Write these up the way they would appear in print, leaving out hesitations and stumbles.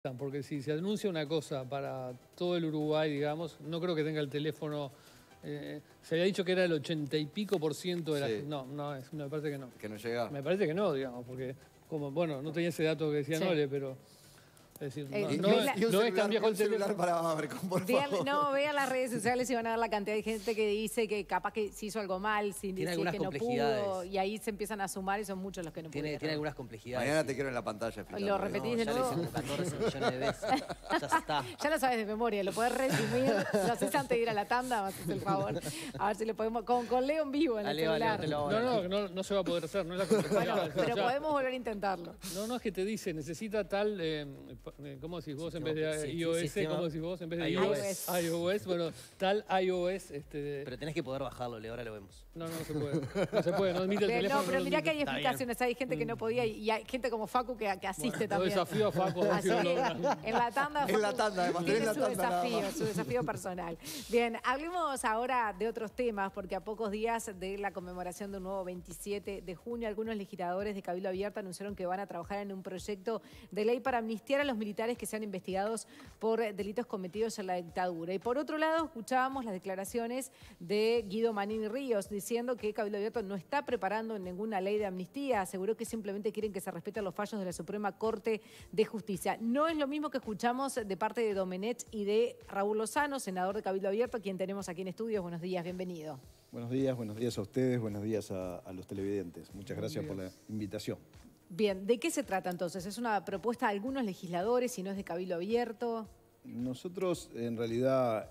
Porque si se anuncia una cosa para todo el Uruguay, digamos, no creo que tenga el teléfono. Se había dicho que era el 80 y pico % de la gente. No, me parece que no. Que no llega. Me parece que no, digamos, porque, bueno, no tenía ese dato que decía Nole, pero... Es decir, no es tan viejo el teléfono. Para por favor. No, vean las redes sociales y van a ver la cantidad de gente que dice que capaz que se hizo algo mal, que no pudo, y ahí se empiezan a sumar y son muchos los que no pudieron. Tiene algunas complejidades. Mañana te quiero en la pantalla. ¿Lo repetís de nuevo? Ya lo hice 14 millones de veces. Ya está. Ya lo sabes de memoria, lo podés resumir. Lo haces antes de ir a la tanda, me haces el favor. A ver si lo podemos... Con Leo en vivo en el celular. No se va a poder hacer, no es la complejidad. Bueno, pero podemos volver a intentarlo. No, es que te dice, necesita tal... ¿cómo decís vos en vez de iOS? ¿Cómo decís vos en vez de iOS? Bueno, tal iOS... Pero tenés que poder bajarlo, Leo, ahora lo vemos. No se puede. No se puede, no admite el teléfono. No, pero mirá que hay explicaciones. Hay gente que no podía y hay gente como Facu que asiste también. Desafío a Facu. Así que en la tanda... En la tanda, además. Tiene su desafío personal. Bien, hablemos ahora de otros temas, porque a pocos días de la conmemoración de un nuevo 27 de junio, algunos legisladores de Cabildo Abierto anunciaron que van a trabajar en un proyecto de ley para amnistiar a los militares que sean investigados por delitos cometidos en la dictadura. Y por otro lado, escuchábamos las declaraciones de Guido Manini Ríos diciendo que Cabildo Abierto no está preparando ninguna ley de amnistía. Aseguró que simplemente quieren que se respeten los fallos de la Suprema Corte de Justicia. No es lo mismo que escuchamos de parte de Domenech y de Raúl Lozano, senador de Cabildo Abierto, quien tenemos aquí en estudios. Buenos días, bienvenido. Buenos días a ustedes, buenos días a los televidentes. Muchas gracias por la invitación. Bien, ¿de qué se trata entonces? ¿Es una propuesta de algunos legisladores y no es de Cabildo Abierto? Nosotros, en realidad,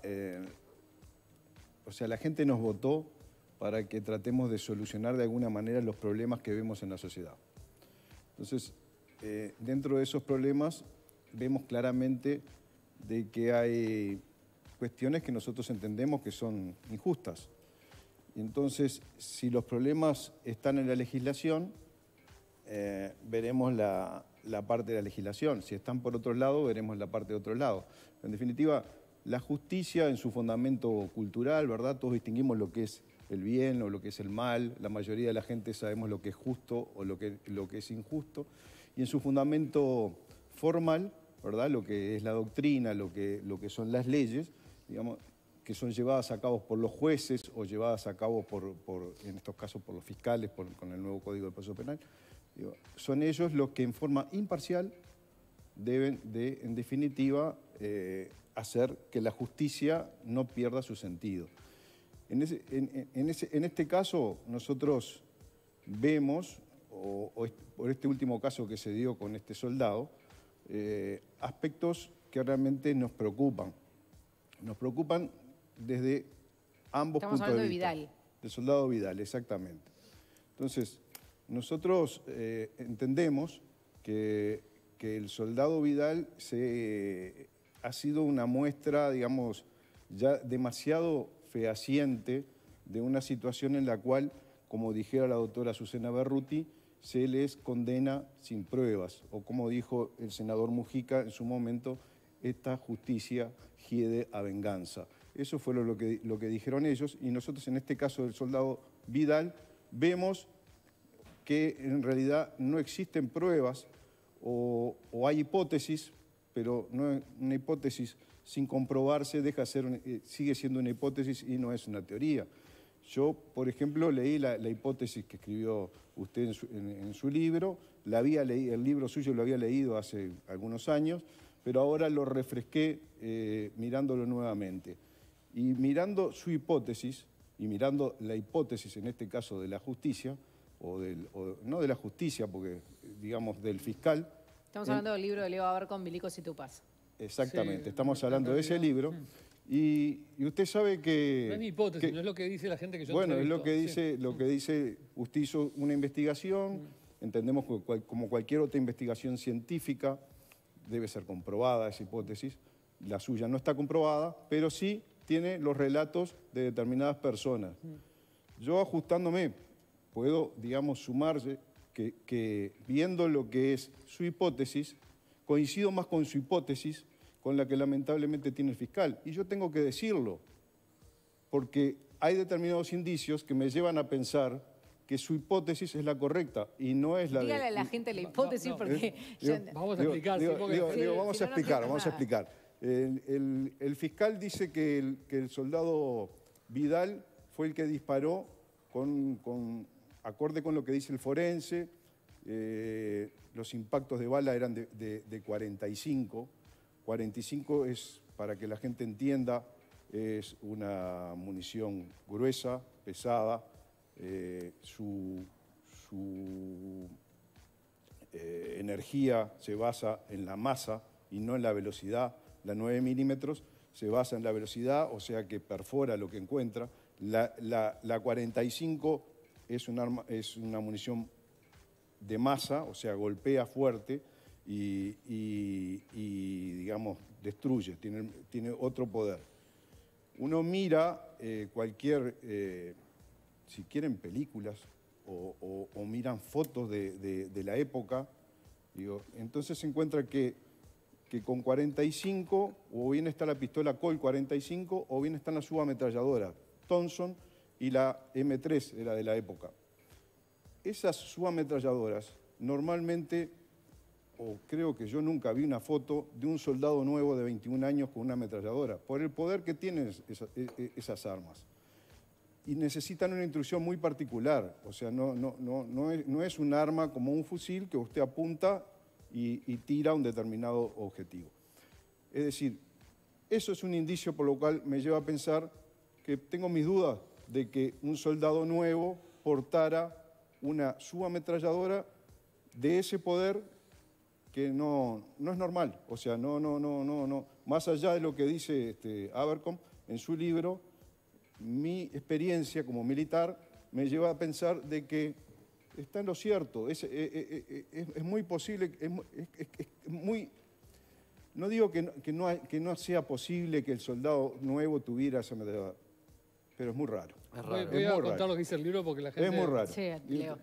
la gente nos votó para que tratemos de solucionar de alguna manera los problemas que vemos en la sociedad. Entonces, dentro de esos problemas, vemos claramente de que hay cuestiones que nosotros entendemos que son injustas. Y entonces, si los problemas están en la legislación, veremos la parte de la legislación. Si están por otro lado, veremos la parte de otro lado. En definitiva, la justicia en su fundamento cultural, ¿verdad? Todos distinguimos lo que es el bien o lo que es el mal. La mayoría de la gente sabemos lo que es justo o lo que es injusto. Y en su fundamento formal, ¿verdad? Lo que es la doctrina, lo que son las leyes, digamos, que son llevadas a cabo por los jueces o llevadas a cabo en estos casos por los fiscales, con el nuevo Código de Proceso Penal. Son ellos los que en forma imparcial deben de, en definitiva, hacer que la justicia no pierda su sentido. En este caso, nosotros vemos, por este último caso que se dio con este soldado, aspectos que realmente nos preocupan. Nos preocupan desde ambos puntos de vista. Estamos hablando de Vidal. Del soldado Vidal, exactamente. Entonces, nosotros entendemos que el soldado Vidal ha sido una muestra, digamos, ya demasiado fehaciente de una situación en la cual, como dijera la doctora Susana Berruti, se les condena sin pruebas, o como dijo el senador Mujica en su momento, esta justicia hiede a venganza. Eso fue lo que dijeron ellos, y nosotros en este caso del soldado Vidal vemos que en realidad no existen pruebas o hay hipótesis, pero no, una hipótesis sin comprobarse sigue siendo una hipótesis y no es una teoría. Yo, por ejemplo, leí la hipótesis que escribió usted en su libro, el libro suyo lo había leído hace algunos años, pero ahora lo refresqué mirándolo nuevamente. Y mirando su hipótesis, y mirando la hipótesis en este caso de la justicia, no de la justicia, porque digamos del fiscal. Estamos hablando del libro de Leo Abercon, Milicos y Tupas. Exactamente, estamos hablando de ese libro. Y usted sabe que... No es mi hipótesis, no es lo que dice la gente que yo Bueno, es lo que dice, usted hizo una investigación, entendemos que como cualquier otra investigación científica, debe ser comprobada esa hipótesis. La suya no está comprobada, pero sí tiene los relatos de determinadas personas. Yo ajustándome, puedo, digamos, sumarse que viendo lo que es su hipótesis, coincido más con su hipótesis con la que lamentablemente tiene el fiscal. Y yo tengo que decirlo, porque hay determinados indicios que me llevan a pensar que su hipótesis es la correcta y no es la Dígale a la gente la hipótesis porque... Vamos a explicar. Vamos a explicar. El fiscal dice que el soldado Vidal fue el que disparó acorde con lo que dice el forense. Los impactos de bala eran de 45. 45 es, para que la gente entienda, es una munición gruesa, pesada. Su energía se basa en la masa y no en la velocidad. La 9 milímetros se basa en la velocidad, o sea que perfora lo que encuentra. La 45 es una munición de masa, o sea, golpea fuerte y digamos, destruye, tiene otro poder. Uno mira si quieren películas o miran fotos de la época, entonces se encuentra que con 45 o bien está la pistola Colt 45 o bien están las subametralladoras Thompson y la M3 era de la época. Esas subametralladoras normalmente, o creo que yo nunca vi una foto de un soldado nuevo de 21 años con una ametralladora, por el poder que tienen esas armas. Y necesitan una instrucción muy particular, o sea, no es un arma como un fusil que usted apunta y tira a un determinado objetivo. Es decir, eso es un indicio por lo cual me lleva a pensar que tengo mis dudas de que un soldado nuevo portara una subametralladora de ese poder que no es normal. O sea, no. Más allá de lo que dice Abercrombie en su libro, mi experiencia como militar me lleva a pensar de que está en lo cierto. Es muy posible, no digo que no sea posible que el soldado nuevo tuviera esa ametralladora, pero es muy raro. Voy a contar lo que dice el libro porque la gente... Es muy raro. Sí, Leo.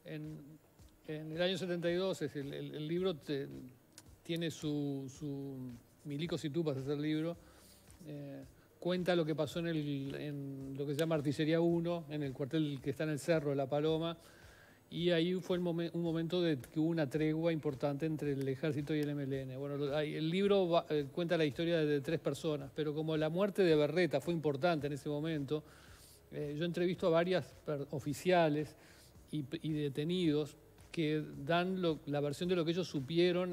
En el año 72 el libro tiene su milico situ para hacer el libro. Cuenta lo que pasó en lo que se llama Artillería 1, en el cuartel que está en el Cerro de La Paloma. Y ahí fue un momento de que hubo una tregua importante entre el ejército y el MLN. Bueno, el libro cuenta la historia de 3 personas, pero como la muerte de Berreta fue importante en ese momento, yo entrevisto a varios oficiales y detenidos que dan la versión de lo que ellos supieron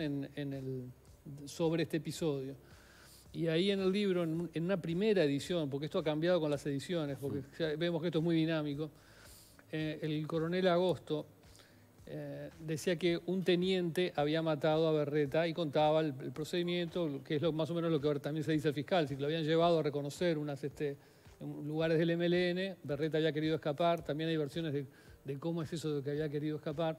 sobre este episodio. Y ahí en el libro, en una primera edición, porque esto ha cambiado con las ediciones, porque ya vemos que esto es muy dinámico, el coronel Agosto decía que un teniente había matado a Berreta y contaba el procedimiento, que es más o menos lo que también se dice al fiscal, si lo habían llevado a reconocer en lugares del MLN, Berreta había querido escapar, también hay versiones de cómo es eso de que había querido escapar,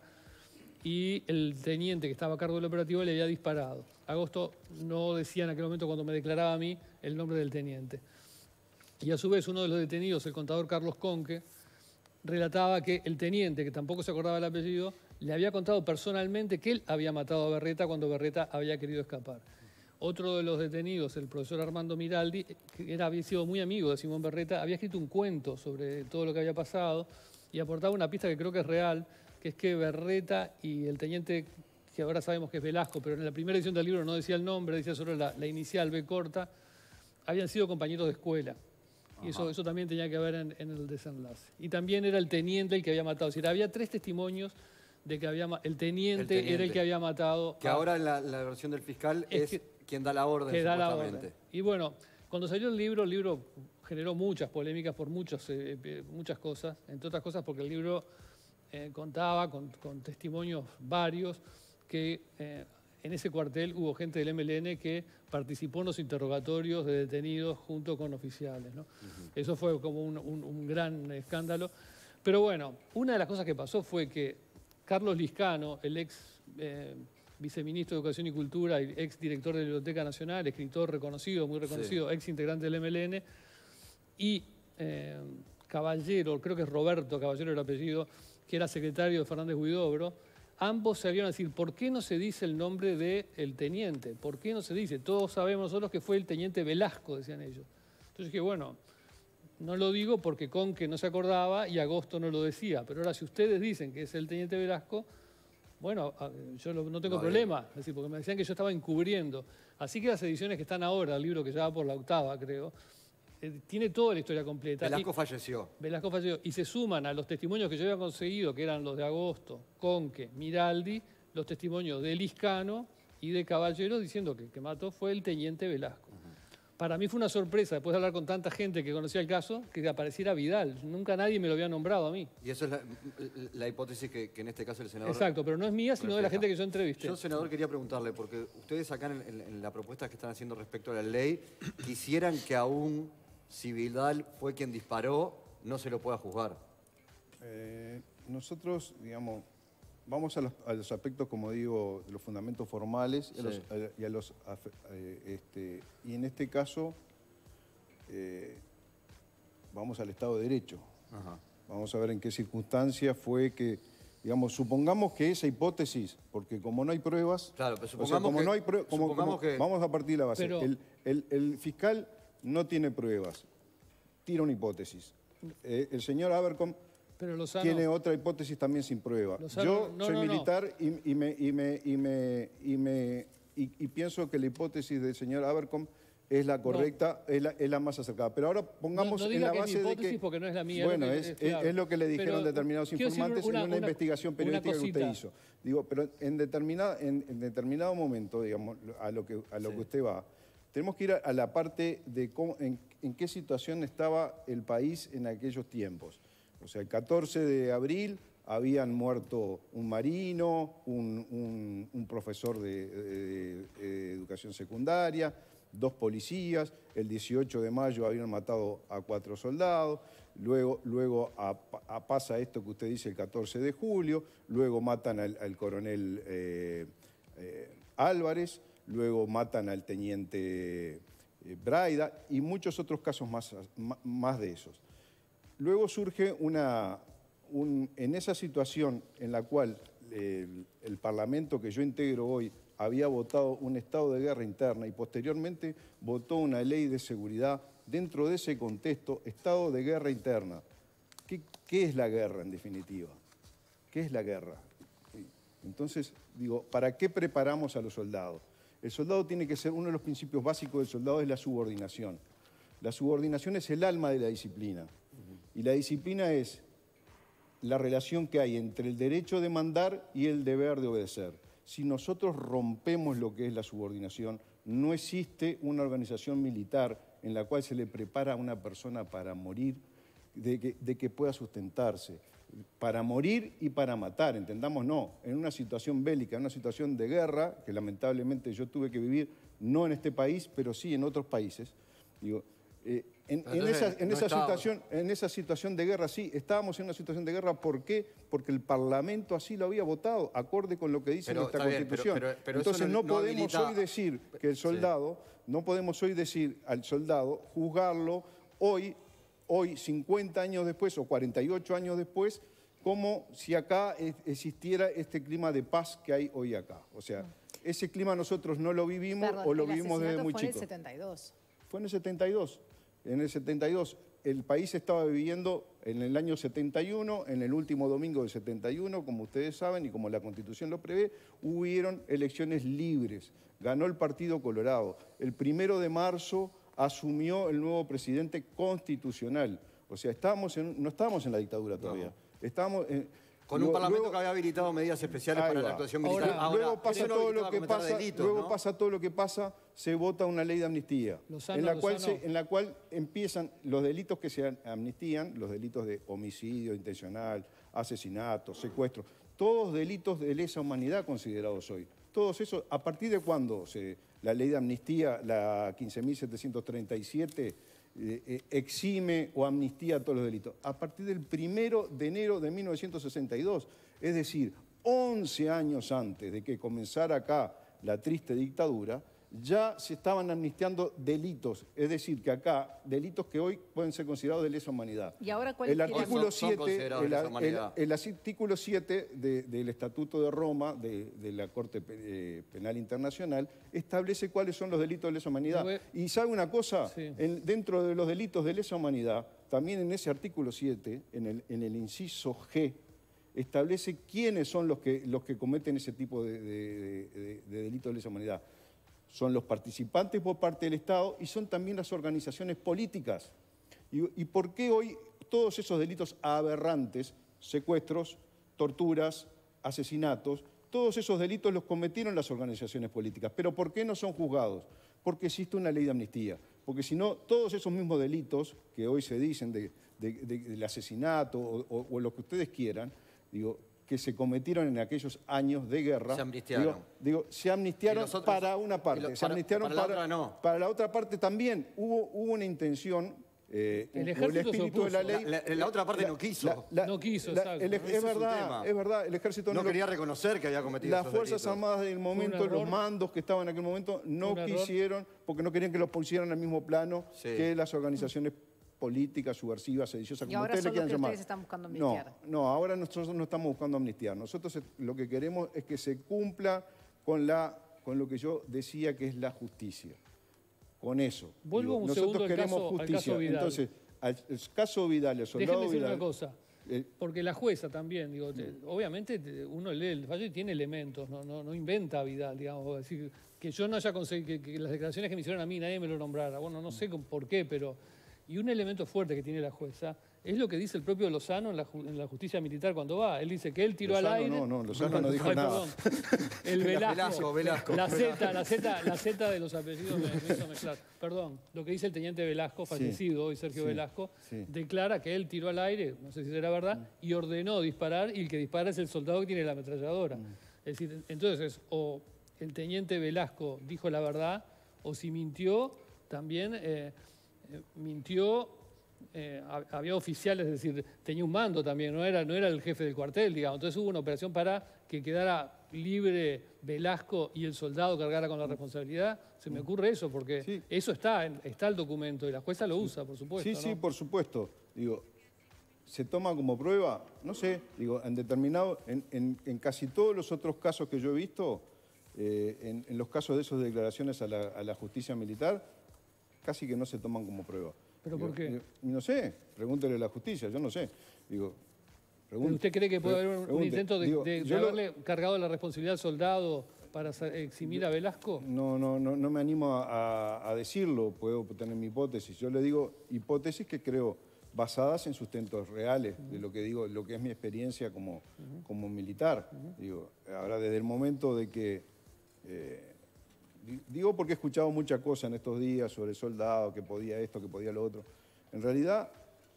y el teniente que estaba a cargo del operativo le había disparado. Agosto no decía en aquel momento, cuando me declaraba a mí, el nombre del teniente. Y a su vez uno de los detenidos, el contador Carlos Conque, relataba que el teniente, que tampoco se acordaba el apellido, le había contado personalmente que él había matado a Berreta cuando Berreta había querido escapar. Otro de los detenidos, el profesor Armando Miraldi, que había sido muy amigo de Simón Berreta, había escrito un cuento sobre todo lo que había pasado y aportaba una pista que creo que es real, que es que Berreta y el teniente, que ahora sabemos que es Velasco, pero en la primera edición del libro no decía el nombre, decía solo la inicial B corta, habían sido compañeros de escuela. Y eso también tenía que ver en el desenlace. Y también era el teniente el que había matado. Es decir, había 3 testimonios de que el teniente era el que había matado. Que ahora en la versión del fiscal es quien da la orden, supuestamente. Y bueno, cuando salió el libro generó muchas polémicas por muchas cosas, entre otras cosas porque el libro contaba con testimonios varios que en ese cuartel hubo gente del MLN que participó en los interrogatorios de detenidos junto con oficiales, ¿no? Eso fue como un gran escándalo. Pero bueno, una de las cosas que pasó fue que Carlos Liscano, el ex viceministro de Educación y Cultura y ex director de la Biblioteca Nacional, escritor reconocido, muy reconocido, ex integrante del MLN, y Caballero, creo que es Roberto Caballero el apellido, que era secretario de Fernández Huidobro, ambos salieron a decir, ¿por qué no se dice el nombre del teniente? ¿Por qué no se dice? Todos sabemos nosotros que fue el teniente Velasco, decían ellos. Entonces dije, bueno, no lo digo porque Conque no se acordaba y Agosto no lo decía. Pero ahora, si ustedes dicen que es el teniente Velasco, bueno, yo no tengo problema. Es decir, porque me decían que yo estaba encubriendo. Así que las ediciones que están ahora, el libro que ya va por la 8ª, creo, tiene toda la historia completa. Velasco falleció. Velasco falleció. Y se suman a los testimonios que yo había conseguido, que eran los de Agosto, Conque, Miraldi, los testimonios de Liscano y de Caballero, diciendo que el que mató fue el teniente Velasco. Para mí fue una sorpresa, después de hablar con tanta gente que conocía el caso, que apareciera Vidal. Nunca nadie me lo había nombrado a mí. Y eso es la hipótesis que en este caso el senador... Exacto, pero no es mía, sino de la gente que yo entrevisté. Yo, senador, quería preguntarle, porque ustedes acá en la propuesta que están haciendo respecto a la ley, quisieran que aún, si Vidal fue quien disparó, no se lo pueda juzgar. Nosotros, digamos, vamos a los aspectos, como digo, de los fundamentos formales y en este caso vamos al Estado de Derecho. Ajá. Vamos a ver en qué circunstancias fue que, digamos, supongamos que esa hipótesis, porque como no hay pruebas... Claro, pero supongamos que... Vamos a partir de la base. Pero, el fiscal no tiene pruebas, tira una hipótesis. El señor Abercombe tiene otra hipótesis también sin prueba. Yo soy militar y pienso que la hipótesis del señor Abercombe es la correcta, es la más acercada. Pero ahora pongamos en la base de que... porque no es la mía. Bueno, es lo que le dijeron determinados informantes en una investigación periodística que usted hizo. Digo, pero en determinado momento, digamos, a lo que usted va, tenemos que ir a la parte de en qué situación estaba el país en aquellos tiempos. O sea, el 14 de abril habían muerto un marino, un profesor de educación secundaria, 2 policías. El 18 de mayo habían matado a 4 soldados. Luego pasa esto que usted dice el 14 de julio. Luego matan al coronel Álvarez. Luego matan al teniente Braida y muchos otros casos más de esos. Luego surge en esa situación en la cual el Parlamento que yo integro hoy había votado un estado de guerra interna y posteriormente votó una ley de seguridad dentro de ese contexto, estado de guerra interna. ¿Qué es la guerra en definitiva? ¿Qué es la guerra? Entonces, digo, ¿para qué preparamos a los soldados? El soldado tiene que ser, uno de los principios básicos del soldado es la subordinación. La subordinación es el alma de la disciplina. Y la disciplina es la relación que hay entre el derecho de mandar y el deber de obedecer. Si nosotros rompemos lo que es la subordinación, no existe una organización militar en la cual se le prepara a una persona para morir, de que pueda sustentarse. Para morir y para matar, entendamos, no. En una situación bélica, en una situación de guerra, que lamentablemente yo tuve que vivir, no en este país, pero sí en otros países, digo, en esa situación de guerra, sí, estábamos en una situación de guerra. ¿Por qué? Porque el Parlamento así lo había votado, acorde con lo que dice nuestra Constitución. Pero entonces no podemos hoy decir que el soldado, no podemos hoy decir al soldado, juzgarlo hoy 50 años después o 48 años después, como si acá existiera este clima de paz que hay hoy acá. O sea, ese clima nosotros no lo vivimos o lo vivimos desde muy chicos. Fue en el 72. Fue en el 72. En el 72 el país estaba viviendo en el año 71, en el último domingo del 71, como ustedes saben y como la Constitución lo prevé, hubieron elecciones libres. Ganó el Partido Colorado. El 1 de marzo asumió el nuevo presidente constitucional. O sea, no estábamos en la dictadura todavía. No. Estábamos con un Parlamento que había habilitado medidas especiales para la actuación militar. Luego pasa todo lo que pasa, se vota una ley de amnistía, en la cual empiezan los delitos que se amnistían, los delitos de homicidio intencional, asesinato, secuestro, todos delitos de lesa humanidad considerados hoy. Todos esos, ¿a partir de cuándo la ley de amnistía, la 15.737, exime o amnistía todos los delitos? A partir del 1 de enero de 1962, es decir, 11 años antes de que comenzara acá la triste dictadura, ya se estaban amnistiando delitos. Es decir, que acá, delitos que hoy pueden ser considerados de lesa humanidad. ¿Y ahora cuál El es artículo son 7, considerados de lesa humanidad? el artículo 7 del Estatuto de Roma, de la Corte Penal Internacional, establece cuáles son los delitos de lesa humanidad. Y ¿sabe una cosa? Sí. Dentro de los delitos de lesa humanidad, también en ese artículo 7, en el inciso G, establece quiénes son los que cometen ese tipo de delitos de lesa humanidad. Son los participantes por parte del Estado y son también las organizaciones políticas. ¿Y por qué hoy todos esos delitos aberrantes, secuestros, torturas, asesinatos, todos esos delitos los cometieron las organizaciones políticas? ¿Pero por qué no son juzgados? Porque existe una ley de amnistía. Porque si no, todos esos mismos delitos que hoy se dicen del asesinato o lo que ustedes quieran, digo, que se cometieron en aquellos años de guerra. Se amnistiaron. Se amnistiaron para una parte. Se amnistiaron para la otra no. Para la otra parte también. Hubo una intención, El o el espíritu de la ley. La otra parte no quiso. No quiso, exacto. Es verdad, el ejército no quería reconocer que había cometido las esos Fuerzas delitos. Armadas del momento, los mandos que estaban en aquel momento, no quisieron, porque no querían que los pusieran al mismo plano que las organizaciones políticas, subversivas, sediciosas, como ustedes le quieran llamar. Ustedes están buscando amnistiar. No, ahora nosotros no estamos buscando amnistiar. Nosotros lo que queremos es que se cumpla con lo que yo decía que es la justicia. Con eso. Vuelvo un nosotros segundo queremos al justicia. caso Vidal. Entonces, al caso Vidal, el soldado Déjenme decir Vidal. una cosa. Porque la jueza también, digo, obviamente uno lee el fallo y tiene elementos, no inventa Vidal, digamos. Es decir, que yo no haya conseguido, que las declaraciones que me hicieron a mí nadie me lo nombrara. Bueno, no sé por qué, pero... Y un elemento fuerte que tiene la jueza es lo que dice el propio Lozano en la justicia militar cuando va. Él dice que él tiró Lozano, al aire... No, Lozano no dijo nada. El Velasco. Velasco. La Z de los apellidos me hizo mezclar. Perdón, lo que dice el teniente Velasco, fallecido hoy, Sergio Velasco, declara que él tiró al aire, no sé si será verdad, y ordenó disparar, y el que dispara es el soldado que tiene la ametralladora. Es decir, entonces, o el teniente Velasco dijo la verdad, o si mintió, también mintió, había oficiales, es decir, tenía un mando también, no era el jefe del cuartel, digamos. Entonces hubo una operación para que quedara libre Velasco y el soldado cargara con la responsabilidad. Se me ocurre eso, porque eso está el documento y la jueza lo usa, por supuesto. Sí, ¿no? por supuesto. Digo, se toma como prueba, no sé, digo, en casi todos los otros casos que yo he visto, en los casos de esas declaraciones a la justicia militar, casi que no se toman como prueba. ¿Pero por qué? No sé, pregúntele a la justicia, yo no sé. Digo, ¿Pero usted cree que puede haber un intento de haberle cargado la responsabilidad al soldado para eximir a Velasco? No me animo a decirlo, puedo tener mi hipótesis. Yo le digo hipótesis que creo basadas en sustentos reales, de lo que digo, lo que es mi experiencia como militar. Digo, ahora, desde el momento de que... digo porque he escuchado muchas cosas en estos días sobre el soldado, que podía esto, que podía lo otro. En realidad,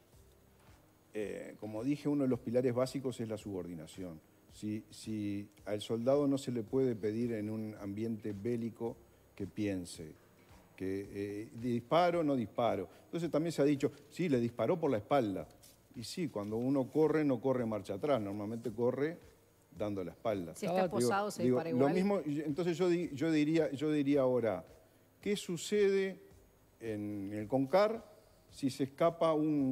como dije, uno de los pilares básicos es la subordinación. Si al soldado no se le puede pedir en un ambiente bélico que piense, que disparo o no disparo. Entonces también se ha dicho, sí, le disparó por la espalda. Y sí, cuando uno corre, no corre marcha atrás, normalmente corre dando la espalda. Si está esposado, se dispara igual. Lo mismo, entonces yo diría ahora, ¿qué sucede en el CONCAR si se escapa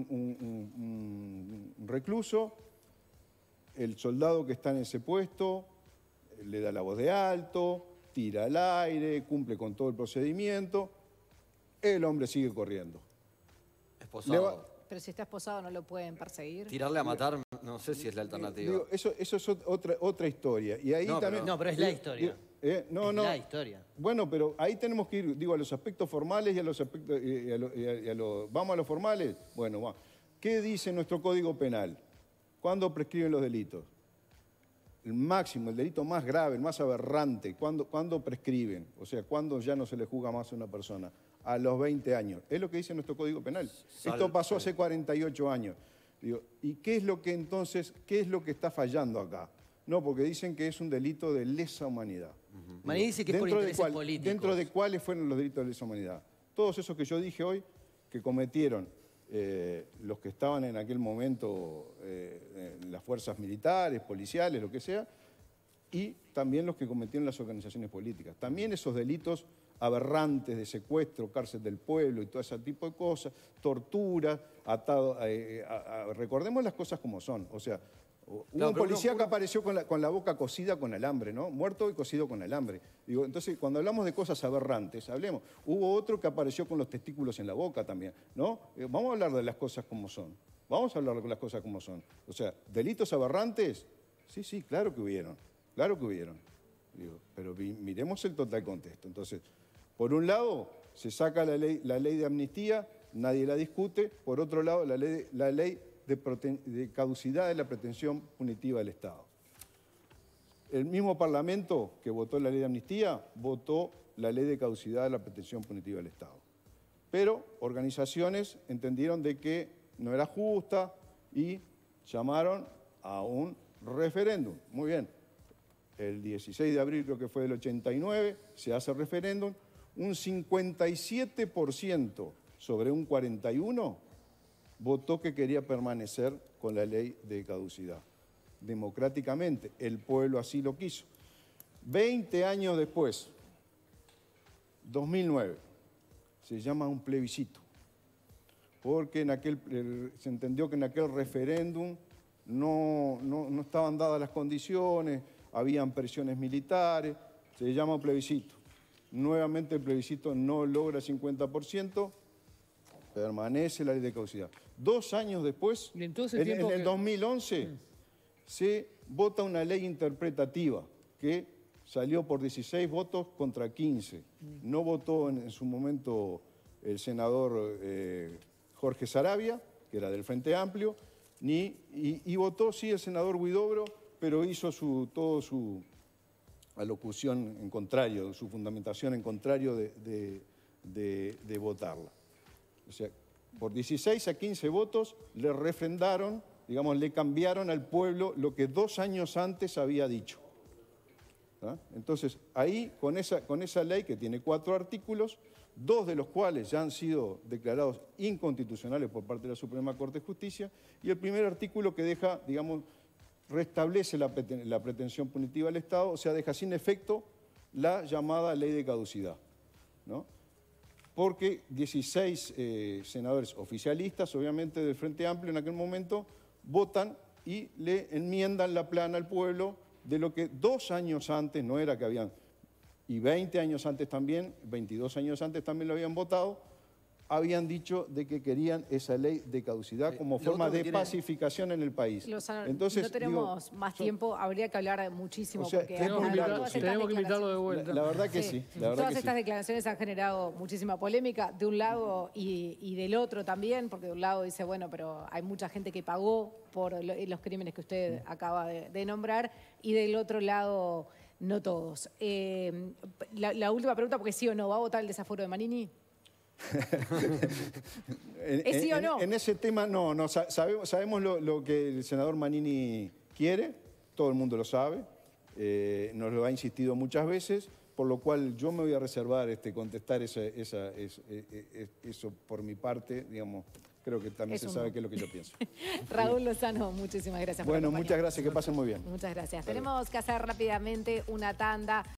un recluso? El soldado que está en ese puesto le da la voz de alto, tira al aire, cumple con todo el procedimiento, el hombre sigue corriendo. Esposado. Pero si está esposado no lo pueden perseguir. Tirarle a matar, no sé si es la alternativa. Digo, eso es otra historia. Y ahí también, pero es la historia. La historia. Bueno, pero ahí tenemos que ir, a los aspectos formales y a los aspectos... ¿Vamos a los formales? Bueno, va. ¿Qué dice nuestro Código Penal? ¿Cuándo prescriben los delitos? El máximo, el delito más grave, el más aberrante, ¿cuándo prescriben? O sea, ¿cuándo ya no se le juzga más a una persona? A los 20 años. Es lo que dice nuestro Código Penal. Esto pasó hace 48 años. Digo, ¿y qué es lo que está fallando acá? No, porque dicen que es un delito de lesa humanidad. Maní dice que es por intereses políticos. ¿Dentro de cuáles fueron los delitos de lesa humanidad? Todos esos que yo dije hoy, que cometieron los que estaban en aquel momento en las fuerzas militares, policiales, lo que sea, y también los que cometieron las organizaciones políticas. También esos delitos aberrantes de secuestro, cárcel del pueblo y todo ese tipo de cosas, tortura, atado, recordemos las cosas como son, o sea, hubo un policía que apareció con la boca cosida con alambre, ¿no? Muerto y cosido con alambre. Digo, entonces, cuando hablamos de cosas aberrantes, hablemos. Hubo otro que apareció con los testículos en la boca también, ¿no? Vamos a hablar de las cosas como son. Vamos a hablar de las cosas como son. O sea, ¿delitos aberrantes? Sí, claro que hubieron. Claro que hubieron. Digo, pero miremos el total contexto. Entonces, por un lado, se saca la ley de amnistía, nadie la discute. Por otro lado, la ley de caducidad de la pretensión punitiva del Estado. El mismo Parlamento que votó la ley de amnistía, votó la ley de caducidad de la pretensión punitiva del Estado. Pero organizaciones entendieron de que no era justa y llamaron a un referéndum. Muy bien, el 16 de abril, creo que fue del 89, se hace referéndum, un 57% sobre un 41% votó que quería permanecer con la ley de caducidad. Democráticamente, el pueblo así lo quiso. 20 años después, 2009, se llama un plebiscito, porque se entendió que en aquel referéndum no estaban dadas las condiciones, habían presiones militares, se llama un plebiscito. Nuevamente el plebiscito no logra el 50%, permanece la ley de caducidad. 2 años después, en el 2011, se vota una ley interpretativa que salió por 16 votos contra 15. No votó en su momento el senador Jorge Saravia, que era del Frente Amplio, y votó sí el senador Huidobro, pero hizo toda su alocución en contrario, su fundamentación en contrario de votarla. O sea, por 16 a 15 votos le refrendaron, digamos, le cambiaron al pueblo lo que 2 años antes había dicho. ¿Ah? Entonces, ahí, con esa ley que tiene 4 artículos, 2 de los cuales ya han sido declarados inconstitucionales por parte de la Suprema Corte de Justicia, y el primer artículo que deja, digamos, restablece la pretensión punitiva del Estado, o sea, deja sin efecto la llamada ley de caducidad, ¿no? Porque 16 senadores oficialistas, obviamente del Frente Amplio en aquel momento, votan y le enmiendan la plana al pueblo de lo que 2 años antes, no era que habían, y 20 años antes también, 22 años antes también lo habían votado, habían dicho de que querían esa ley de caducidad como forma de pacificación en el país. Lozano, entonces, no tenemos más tiempo, habría que hablar muchísimo. O sea, porque tenemos que invitarlo de vuelta. La verdad que sí. La verdad todas estas declaraciones han generado muchísima polémica, de un lado y del otro también, porque de un lado dice, bueno, pero hay mucha gente que pagó por los crímenes que usted acaba de nombrar, y del otro lado, no todos. La última pregunta, porque sí o no, ¿va a votar el desaforo de Manini? ¿Es sí o no? En ese tema no sabemos lo que el senador Manini quiere, todo el mundo lo sabe, nos lo ha insistido muchas veces, por lo cual yo me voy a reservar contestar eso por mi parte, digamos, creo que también se sabe qué es lo que yo pienso. Raúl Lozano, muchísimas gracias por acompañarnos. Bueno, muchas gracias, que pasen muy bien. Muchas gracias. Tenemos que hacer rápidamente una tanda.